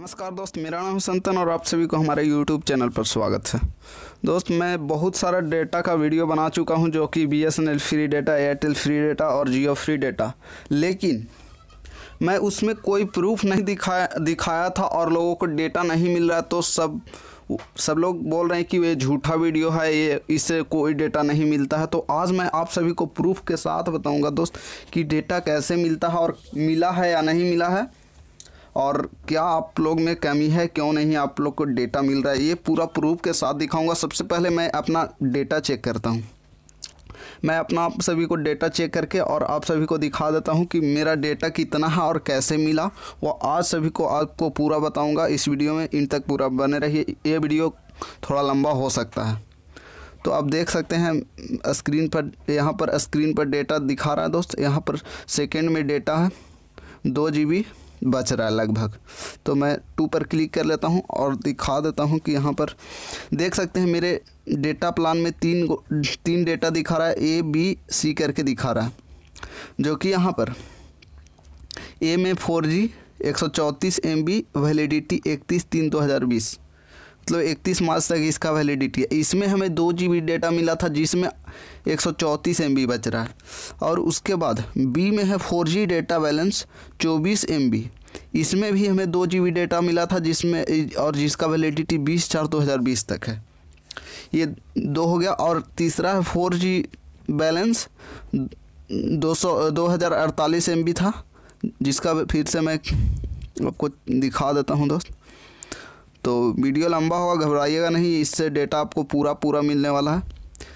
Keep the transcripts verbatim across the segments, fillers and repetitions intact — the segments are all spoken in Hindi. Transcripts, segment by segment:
नमस्कार दोस्त, मेरा नाम है संतन और आप सभी को हमारे यूट्यूब चैनल पर स्वागत है। दोस्त, मैं बहुत सारा डेटा का वीडियो बना चुका हूं, जो कि B S N L free data, Airtel free data और जियो फ्री डेटा, लेकिन मैं उसमें कोई प्रूफ नहीं दिखाया दिखाया था और लोगों को डेटा नहीं मिल रहा। तो सब सब लोग बोल रहे हैं कि ये झूठा वीडियो है, ये इससे कोई डेटा नहीं मिलता है। तो आज मैं आप सभी को प्रूफ के साथ बताऊँगा दोस्त कि डेटा कैसे मिलता है और मिला है या नहीं मिला है, और क्या आप लोग में कमी है, क्यों नहीं आप लोग को डेटा मिल रहा है, ये पूरा प्रूफ के साथ दिखाऊंगा। सबसे पहले मैं अपना डेटा चेक करता हूं। मैं अपना आप सभी को डेटा चेक करके और आप सभी को दिखा देता हूं कि मेरा डेटा कितना है और कैसे मिला, वो आज सभी को आपको पूरा बताऊंगा इस वीडियो में। इन तक पूरा बने रहिए, ये वीडियो थोड़ा लंबा हो सकता है। तो आप देख सकते हैं स्क्रीन पर, यहाँ पर स्क्रीन पर डेटा दिखा रहा है दोस्त। यहाँ पर सेकेंड में डेटा है, दो जी बी बच रहा है लगभग। तो मैं टू पर क्लिक कर लेता हूं और दिखा देता हूं कि यहाँ पर देख सकते हैं मेरे डेटा प्लान में तीन तीन डेटा दिखा रहा है, ए बी सी करके दिखा रहा है, जो कि यहाँ पर ए में फोर जी एक सौ चौंतीस एम बी वैलिडिटी इकतीस तीन दो हज़ार बीस, मतलब इकतीस मार्च तक इसका वैलिडिटी है। इसमें हमें दो जी बी डेटा मिला था जिसमें एक सौ चौंतीस एम बी बच रहा है। और उसके बाद बी में है फोर जी डेटा बैलेंस चौबीस एम बी, इसमें भी हमें दो जी बी डेटा मिला था जिसमें और जिसका वैलिडिटी बीस चार दो हज़ार बीस तक है। ये दो हो गया। और तीसरा है फोर जी बैलेंस दो सौ दो हज़ार अड़तालीस एम बी था, जिसका फिर से मैं आपको दिखा देता हूँ दोस्त। तो वीडियो लंबा होगा, घबराइएगा नहीं, इससे डेटा आपको पूरा पूरा मिलने वाला है।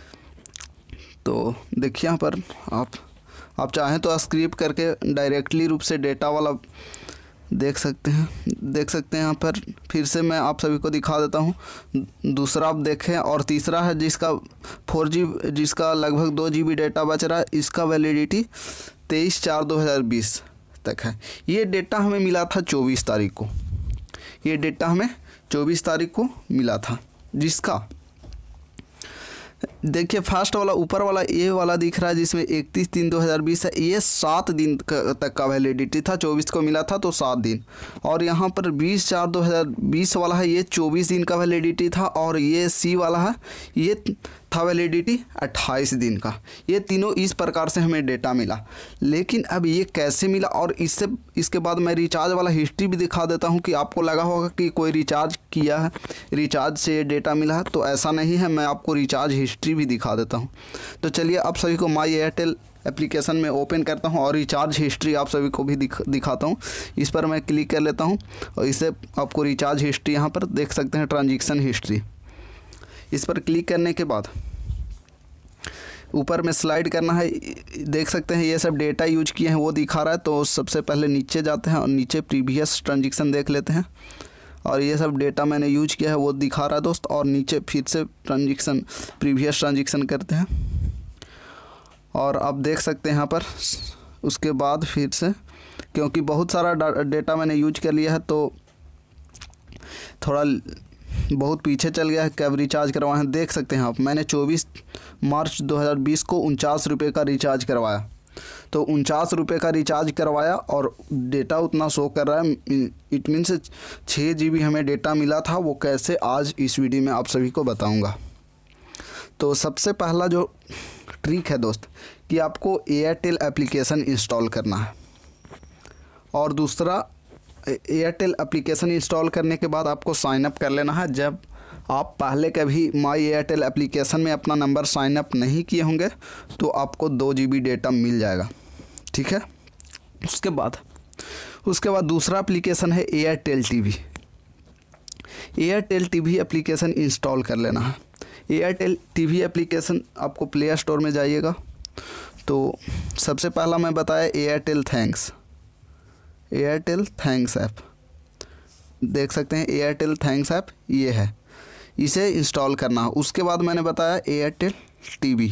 तो देखिए यहाँ पर आप आप चाहें तो स्क्रिप करके डायरेक्टली रूप से डेटा वाला देख सकते हैं देख सकते हैं यहाँ पर फिर से मैं आप सभी को दिखा देता हूँ। दूसरा आप देखें, और तीसरा है जिसका फोर जी जिसका लगभग दो जी बी डेटा बच रहा है, इसका वैलिडिटी तेईस चार दो हज़ार बीस तक है। ये डेटा हमें मिला था चौबीस तारीख को ये डेटा हमें चौबीस तारीख को मिला था, जिसका देखिए फर्स्ट वाला ऊपर वाला ए वाला दिख रहा है जिसमें इकतीस तीन दो हज़ार बीस है, ये सात दिन तक का वैलिडिटी था। चौबीस को मिला था तो सात दिन। और यहाँ पर बीस चार दो हज़ार बीस वाला है, ये चौबीस दिन का वैलिडिटी था। और ये सी वाला है, ये था वैलिडिटी अट्ठाईस दिन का। ये तीनों इस प्रकार से हमें डेटा मिला। लेकिन अब ये कैसे मिला, और इससे इसके बाद मैं रिचार्ज वाला हिस्ट्री भी दिखा देता हूँ कि आपको लगा होगा कि कोई रिचार्ज किया है, रिचार्ज से ये डेटा मिला है। तो ऐसा नहीं है, मैं आपको रिचार्ज हिस्ट्री भी दिखा देता हूँ। तो चलिए आप सभी को माई एयरटेल एप्लीकेशन में ओपन करता हूँ और रिचार्ज हिस्ट्री आप सभी को भी दिख, दिखाता हूँ। इस पर मैं क्लिक कर लेता हूँ और इससे आपको रिचार्ज हिस्ट्री यहाँ पर देख सकते हैं, ट्रांजैक्शन हिस्ट्री। इस पर क्लिक करने के बाद ऊपर में स्लाइड करना है, देख सकते हैं ये सब डेटा यूज किए हैं वो दिखा रहा है। तो सबसे पहले नीचे जाते हैं और नीचे प्रीवियस ट्रांजैक्शन देख लेते हैं, और ये सब डेटा मैंने यूज किया है वो दिखा रहा है दोस्त। और नीचे फिर से ट्रांजैक्शन प्रीवियस ट्रांजैक्शन करते हैं और आप देख सकते हैं यहाँ पर। उसके बाद फिर से, क्योंकि बहुत सारा डेटा मैंने यूज कर लिया है तो थोड़ा बहुत पीछे चल गया है, कब रिचार्ज करवाए हैं देख सकते हैं आप। मैंने चौबीस मार्च दो हज़ार बीस को उनचास रुपये का रिचार्ज करवाया, तो उनचास रुपये का रिचार्ज करवाया और डेटा उतना शो कर रहा है। इट मीन्स छः जी बी हमें डेटा मिला था। वो कैसे, आज इस वीडियो में आप सभी को बताऊंगा। तो सबसे पहला जो ट्रिक है दोस्त कि आपको एयरटेल एप्लीकेशन इंस्टॉल करना है, और दूसरा एयरटेल एप्लीकेशन इंस्टॉल करने के बाद आपको साइन अप कर लेना है। जब आप पहले कभी माई एयरटेल एप्लीकेशन में अपना नंबर साइन अप नहीं किए होंगे तो आपको दो जी बी डेटा मिल जाएगा, ठीक है। उसके बाद उसके बाद दूसरा एप्लीकेशन है Airtel TV. Airtel TV application install कर लेना है। एयरटेल टीवी एप्लीकेशन आपको प्ले स्टोर में जाइएगा। तो सबसे पहला मैं बताया Airtel thanks Airtel thanks app देख सकते हैं, एयरटेल थैंक्स ऐप ये है, इसे इंस्टॉल करना है। उसके बाद मैंने बताया Airtel TV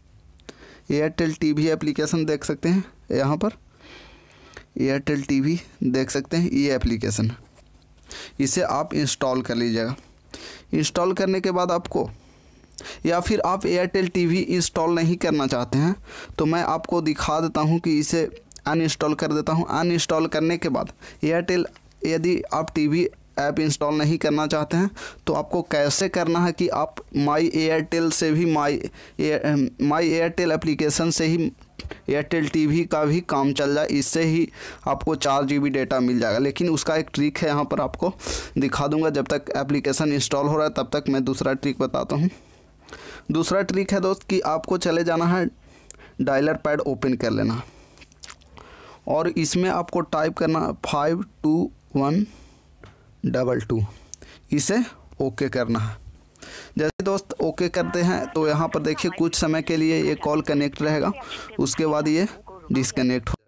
Airtel TV application देख सकते हैं यहाँ पर, एयरटेल टीवी देख सकते हैं, ये एप्लीकेशन है, इसे आप इंस्टॉल कर लीजिएगा। इंस्टॉल करने के बाद आपको, या फिर आप एयरटेल टीवी इंस्टॉल नहीं करना चाहते हैं तो मैं आपको दिखा देता हूँ कि इसे अनइंस्टॉल कर देता हूँ। अनइंस्टॉल करने के बाद एयरटेल यदि आप टीवी ऐप इंस्टॉल नहीं करना चाहते हैं तो आपको कैसे करना है कि आप माई एयरटेल से भी माई माई एयरटेल एप्लीकेशन से ही एयरटेल टीवी का भी काम चल जाए, इससे ही आपको चार जी बी डेटा मिल जाएगा। लेकिन उसका एक ट्रिक है, यहाँ पर आपको दिखा दूंगा। जब तक एप्लीकेशन इंस्टॉल हो रहा है तब तक मैं दूसरा ट्रिक बताता हूँ। दूसरा ट्रिक है दोस्त कि आपको चले जाना है, डायलर पैड ओपन कर लेना और इसमें आपको टाइप करना five two one double two, इसे ओके करना है। जैसे दोस्त ओके करते हैं तो यहाँ पर देखिए कुछ समय के लिए ये कॉल कनेक्ट रहेगा, उसके बाद ये डिस्कनेक्ट हो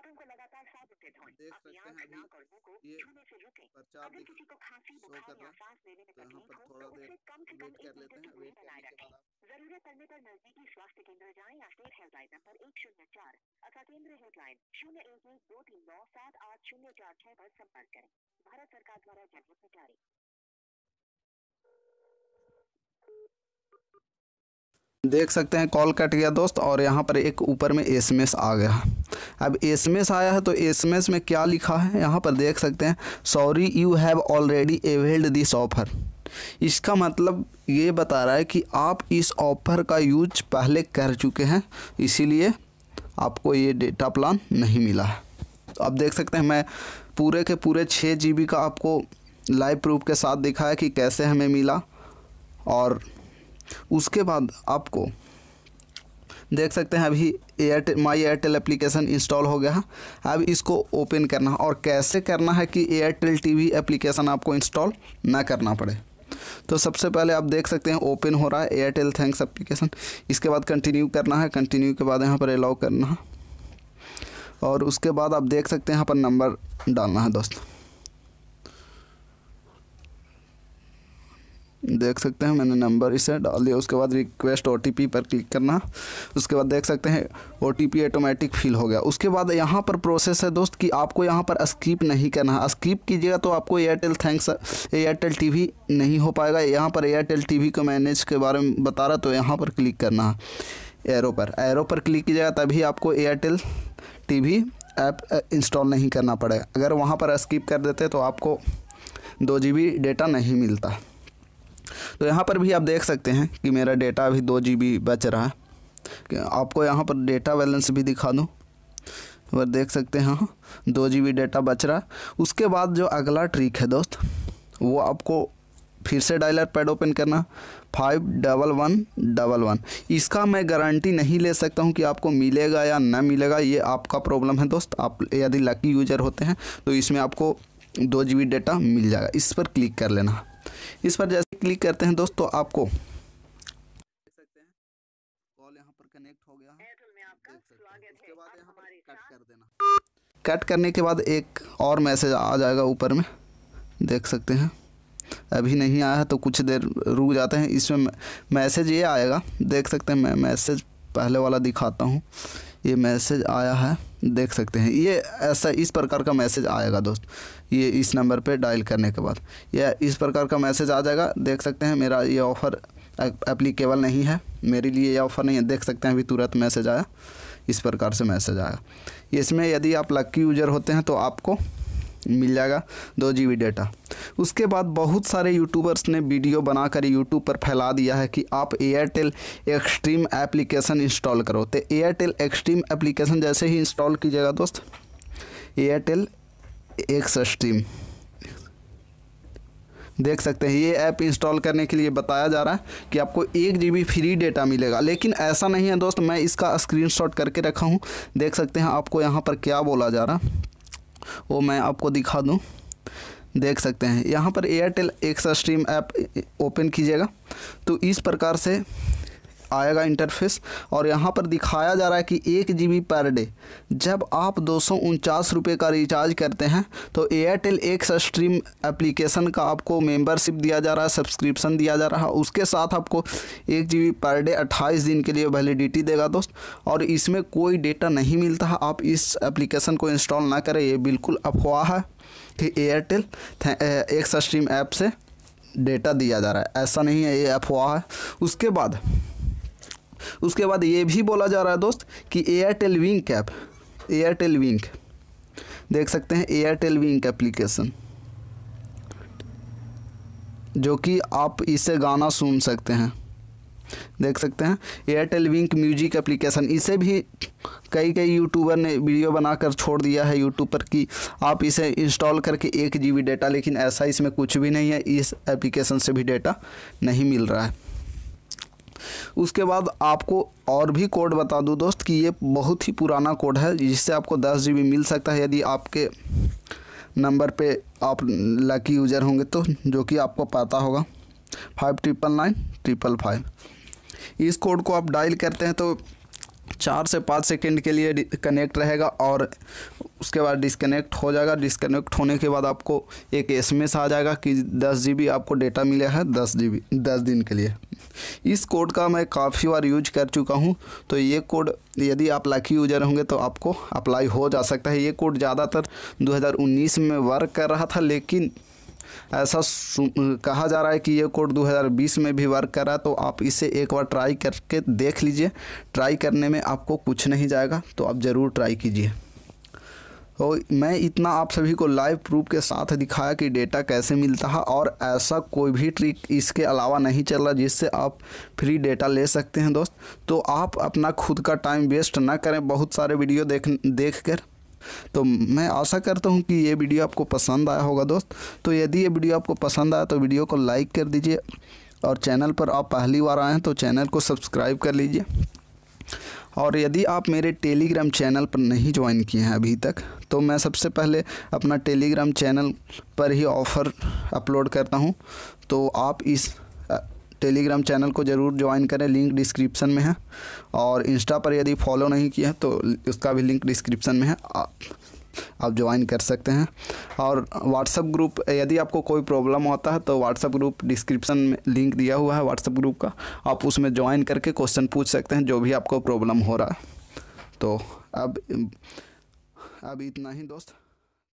जरूरत पड़ने पर नजदीकी स्वास्थ्य केंद्र जाएं या स्टेट हेल्पलाइन नंबर एक शून्य चार अथवा केंद्र हेल्पलाइन शून्य एक एक दो तीन नौ सात आठ शून्य चार छह पर संपर्क करें। भारत सरकार द्वारा जनहित में जारी। देख सकते हैं कॉल कट गया दोस्त और यहाँ पर एक ऊपर में एसएमएस आ गया। अब एसएमएस आया है तो एसएमएस में क्या लिखा है यहाँ पर देख सकते हैं, sorry you have already availed this offer. इसका मतलब ये बता रहा है कि आप इस ऑफ़र का यूज पहले कर चुके हैं, इसीलिए आपको ये डेटा प्लान नहीं मिला है। तो अब देख सकते हैं मैं पूरे के पूरे छः जी बी का आपको लाइव प्रूफ के साथ दिखाया कि कैसे हमें मिला। और उसके बाद आपको देख सकते हैं अभी Airtel my Airtel application install हो गया है। अब इसको ओपन करना है और कैसे करना है कि एयरटेल टीवी एप्लीकेशन आपको इंस्टॉल ना करना पड़े। तो सबसे पहले आप देख सकते हैं ओपन हो रहा है एयरटेल थैंक्स एप्लीकेशन। इसके बाद कंटिन्यू करना है, कंटिन्यू के बाद यहाँ पर अलाउ करना है और उसके बाद आप देख सकते हैं यहाँ पर नंबर डालना है दोस्त। देख सकते हैं मैंने नंबर इसे डाल दिया। उसके बाद रिक्वेस्ट ओटीपी पर क्लिक करना। उसके बाद देख सकते हैं ओटीपी ऑटोमेटिक फिल हो गया। उसके बाद यहाँ पर प्रोसेस है दोस्त कि आपको यहाँ पर स्किप नहीं करना है। स्किप कीजिएगा तो आपको एयरटेल थैंक्स एयरटेल टीवी नहीं हो पाएगा। यहाँ पर एयरटेल टीवी को मैनेज के बारे में बता रहा, तो यहाँ पर क्लिक करना है एरो पर। एरो पर क्लिक कीजिएगा तभी आपको एयरटेल टीवी ऐप इंस्टॉल नहीं करना पड़ेगा। अगर वहाँ पर स्किप कर देते तो आपको दो जी बी डेटा नहीं मिलता। तो यहाँ पर भी आप देख सकते हैं कि मेरा डेटा अभी दो जी बी बच रहा है। आपको यहाँ पर डेटा बैलेंस भी दिखा दूँ, और देख सकते हैं हाँ दो जी बी डेटा बच रहा है। उसके बाद जो अगला ट्रिक है दोस्त, वो आपको फिर से डायलर पैड ओपन करना, five double one double one. इसका मैं गारंटी नहीं ले सकता हूँ कि आपको मिलेगा या ना मिलेगा, ये आपका प्रॉब्लम है दोस्त। आप यदि लकी यूजर होते हैं तो इसमें आपको दो जी बी डेटा मिल जाएगा। इस पर क्लिक कर लेना। इस पर जैसे क्लिक करते हैं दोस्त तो आपको देख सकते हैं कॉल यहाँ पर कनेक्ट हो गया है। उसके बाद यहाँ पर कट कर देना। कट करने के बाद एक और मैसेज आ जाएगा ऊपर में, देख सकते हैं। अभी नहीं आया है तो कुछ देर रुक जाते हैं। इसमें मैसेज ये आएगा, देख सकते हैं। मैं मैसेज पहले वाला दिखाता हूँ। ये मैसेज आया है, देख सकते हैं। ये ऐसा इस प्रकार का मैसेज आएगा दोस्त। ये इस नंबर पे डायल करने के बाद ये इस प्रकार का मैसेज आ जाएगा। देख सकते हैं मेरा ये ऑफ़र एप्लीकेबल नहीं है, मेरे लिए ये ऑफ़र नहीं है। देख सकते हैं अभी तुरंत मैसेज आया, इस प्रकार से मैसेज आया। इसमें यदि आप लकी यूजर होते हैं तो आपको मिल जाएगा दो जी बी डेटा। उसके बाद बहुत सारे यूट्यूबर्स ने वीडियो बनाकर यूट्यूब पर फैला दिया है कि आप एयरटेल एक्सट्रीम एप्लीकेशन इंस्टॉल करो। तो एयरटेल एक्सट्रीम एप्लीकेशन जैसे ही इंस्टॉल कीजिएगा दोस्त, एयरटेल एक्सट्रीम देख सकते हैं। ये ऐप इंस्टॉल करने के लिए बताया जा रहा है कि आपको एक जी बी फ्री डेटा मिलेगा, लेकिन ऐसा नहीं है दोस्त। मैं इसका स्क्रीनशॉट करके रखा हूँ, देख सकते हैं। आपको यहाँ पर क्या बोला जा रहा वो मैं आपको दिखा दूं। देख सकते हैं यहाँ पर एयरटेल एक्सट्रीम ऐप ओपन कीजिएगा तो इस प्रकार से आएगा इंटरफेस। और यहाँ पर दिखाया जा रहा है कि एक जी बी पर डे जब आप दो सौ उनचास रुपये का रिचार्ज करते हैं तो एयरटेल एक्सट्रीम एप्लीकेशन का आपको मेंबरशिप दिया जा रहा है, सब्सक्रिप्शन दिया जा रहा है। उसके साथ आपको एक जी बी पर डे अट्ठाईस दिन के लिए वैलिडिटी देगा दोस्त। और इसमें कोई डेटा नहीं मिलता है। आप इस एप्लीकेशन को इंस्टॉल ना करें, ये बिल्कुल अफवाह है कि एयरटेल एक्सट्रीम ऐप से डेटा दिया जा रहा है। ऐसा नहीं है, ये अफवाह है। उसके बाद उसके बाद ये भी बोला जा रहा है दोस्त कि Airtel Wynk app Airtel Wynk देख सकते हैं। एयरटेल विंक एप्लीकेशन जो कि आप इससे गाना सुन सकते हैं। देख सकते हैं एयरटेल विंक म्यूजिक एप्लीकेशन, इसे भी कई कई यूट्यूबर ने वीडियो बनाकर छोड़ दिया है यूट्यूब पर कि आप इसे इंस्टॉल करके एक जी बी डेटा, लेकिन ऐसा इसमें कुछ भी नहीं है, इस एप्लीकेशन से भी डेटा नहीं मिल रहा है। उसके बाद आपको और भी कोड बता दूं दोस्त कि ये बहुत ही पुराना कोड है, जिससे आपको दस जी बी मिल सकता है यदि आपके नंबर पे आप लकी यूज़र होंगे तो, जो कि आपको पता होगा five triple nine triple five. इस कोड को आप डायल करते हैं तो चार से पाँच सेकंड के लिए कनेक्ट रहेगा और उसके बाद डिस्कनेक्ट हो जाएगा। डिस्कनेक्ट होने के बाद आपको एक एसएमएस आ जाएगा कि दस जीबी आपको डेटा मिला है दस जीबी दस दिन के लिए। इस कोड का मैं काफ़ी बार यूज कर चुका हूं, तो ये कोड यदि आप लकी यूजर होंगे तो आपको अप्लाई हो जा सकता है। ये कोड ज़्यादातर दो हज़ार उन्नीस में वर्क कर रहा था, लेकिन ऐसा कहा जा रहा है कि ये कोड दो हज़ार बीस में भी वर्क कर रहा है, तो आप इसे एक बार ट्राई करके देख लीजिए। ट्राई करने में आपको कुछ नहीं जाएगा, तो आप ज़रूर ट्राई कीजिए। तो मैं इतना आप सभी को लाइव प्रूफ के साथ दिखाया कि डेटा कैसे मिलता है, और ऐसा कोई भी ट्रिक इसके अलावा नहीं चल रहा जिससे आप फ्री डेटा ले सकते हैं दोस्त। तो आप अपना खुद का टाइम वेस्ट ना करें बहुत सारे वीडियो देख देख कर। तो मैं आशा करता हूं कि ये वीडियो आपको पसंद आया होगा दोस्त। तो यदि ये वीडियो आपको पसंद आया तो वीडियो को लाइक कर दीजिए, और चैनल पर आप पहली बार आए हैं तो चैनल को सब्सक्राइब कर लीजिए। और यदि आप मेरे टेलीग्राम चैनल पर नहीं ज्वाइन किए हैं अभी तक, तो मैं सबसे पहले अपना टेलीग्राम चैनल पर ही ऑफ़र अपलोड करता हूं, तो आप इस टेलीग्राम चैनल को ज़रूर ज्वाइन करें, लिंक डिस्क्रिप्शन में है। और इंस्टा पर यदि फॉलो नहीं किया है तो उसका भी लिंक डिस्क्रिप्शन में है, आप आप ज्वाइन कर सकते हैं। और व्हाट्सएप ग्रुप, यदि आपको कोई प्रॉब्लम होता है तो व्हाट्सएप ग्रुप डिस्क्रिप्शन में लिंक दिया हुआ है व्हाट्सएप ग्रुप का, आप उसमें ज्वाइन करके क्वेश्चन पूछ सकते हैं जो भी आपको प्रॉब्लम हो रहा है। तो अब अब इतना ही दोस्त।